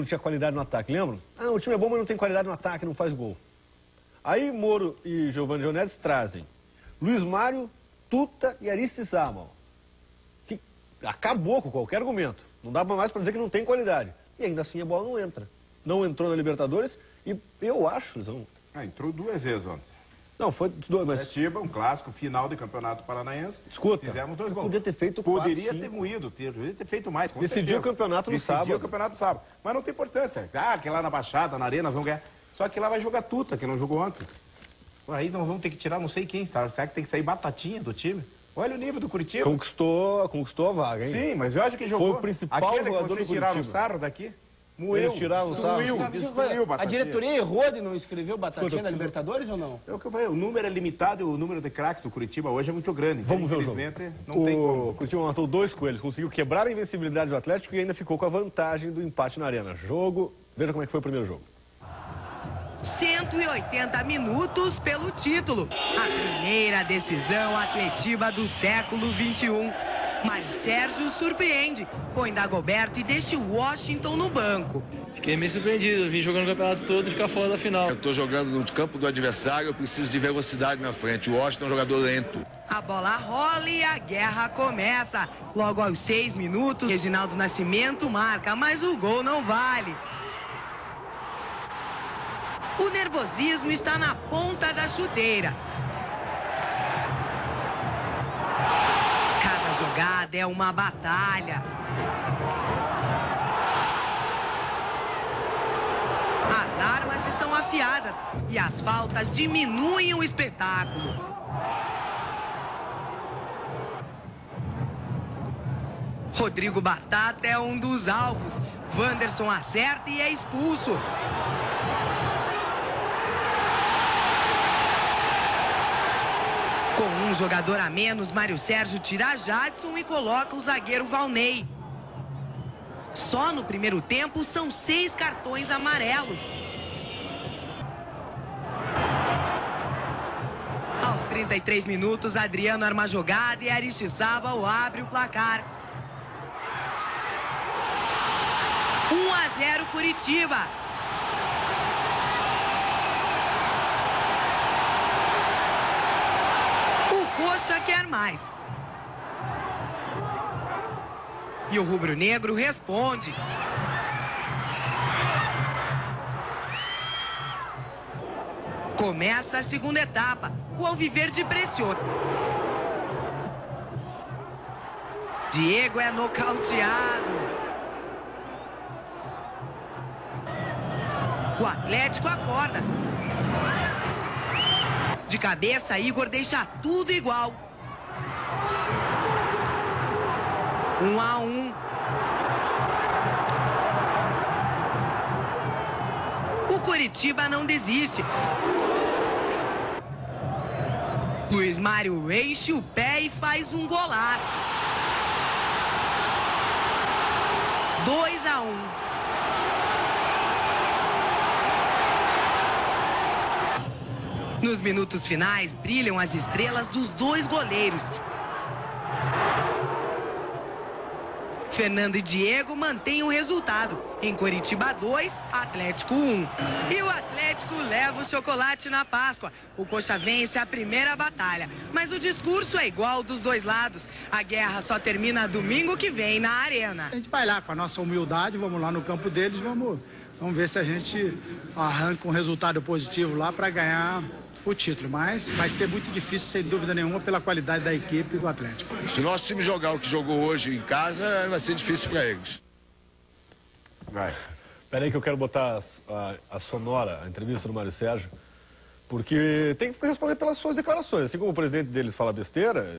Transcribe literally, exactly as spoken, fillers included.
não tinha qualidade no ataque, lembram? Ah, o time é bom, mas não tem qualidade no ataque, não faz gol. Aí Moro e Giovanni Jonetes trazem Luiz Mário, Tuta e Aristizábal, que acabou com qualquer argumento. Não dá mais para dizer que não tem qualidade. E ainda assim a bola não entra. Não entrou na Libertadores e eu acho... Eles Ah, entrou duas vezes ontem. Não, foi dois, mas... Curitiba, um clássico, final do Campeonato Paranaense. Escuta, fizemos dois gols. Podia ter feito quatro, Poderia cinco. ter moído, ter, poderia ter feito mais, com Decidiu certeza. o campeonato no Decidiu sábado. Decidiu o campeonato no sábado. Mas não tem importância. Ah, que lá na Baixada, na Arena, nós vamos ganhar. Só que lá vai jogar Tuta, que não jogou ontem. Aí nós vamos ter que tirar não sei quem, tá? Será que tem que sair Batatinha do time? Olha o nível do Curitiba. Conquistou, conquistou a vaga, hein? Sim, mas eu acho que jogou. Foi o principal Aquele jogador que vocês do tiraram o Curitiba. sarro daqui. Moeu, Eles tiraram o sarro. destruiu, destruiu A Batatinha. diretoria errou de não escrever o Batatinha Escuta, da Libertadores ou não? É o que eu falei, o número é limitado e o número de craques do Curitiba hoje é muito grande. Então, Vamos ver o jogo. infelizmente, não o tem como. Curitiba matou dois coelhos, conseguiu quebrar a invencibilidade do Atlético e ainda ficou com a vantagem do empate na Arena. Jogo, veja como é que foi o primeiro jogo. cento e oitenta minutos pelo título. A primeira decisão atletiva do século vinte e um. Mário Sérgio surpreende, põe Dagoberto e deixa o Washington no banco. Fiquei meio surpreendido, vim jogando o campeonato todo e ficar fora da final. Eu estou jogando no campo do adversário, eu preciso de velocidade na frente. O Washington é um jogador lento. A bola rola e a guerra começa. Logo aos seis minutos, Reginaldo Nascimento marca, mas o gol não vale. O nervosismo está na ponta da chuteira. Cada jogada é uma batalha. As armas estão afiadas e as faltas diminuem o espetáculo. Rodrigo Batata é um dos alvos. Wanderson acerta e é expulso. Com um jogador a menos, Mário Sérgio tira Jadson e coloca o zagueiro Valnei. Só no primeiro tempo são seis cartões amarelos. Aos trinta e três minutos, Adriano arma a jogada e Aristizábal abre o placar. um a zero Curitiba. Coxa quer mais. E o rubro-negro responde. Começa a segunda etapa. O Alviverde pressiona. Diego é nocauteado. O Atlético acorda. De cabeça, Igor deixa tudo igual. Um a um. O Curitiba não desiste. Luiz Mário enche o pé e faz um golaço. dois a um. Nos minutos finais, brilham as estrelas dos dois goleiros. Fernando e Diego mantêm o resultado. Em Curitiba dois, Atlético um. E o Atlético leva o chocolate na Páscoa. O Coxa vence a primeira batalha. Mas o discurso é igual dos dois lados. A guerra só termina domingo que vem na Arena. A gente vai lá com a nossa humildade, vamos lá no campo deles, vamos, vamos ver se a gente arranca um resultado positivo lá para ganhar o título, mas vai ser muito difícil, sem dúvida nenhuma, pela qualidade da equipe do Atlético. Se o nosso time jogar o que jogou hoje em casa, vai ser difícil para eles. Vai. Espera aí que eu quero botar a, a, a sonora, a entrevista do Mário Sérgio, porque tem que responder pelas suas declarações. Assim como o presidente deles fala besteira...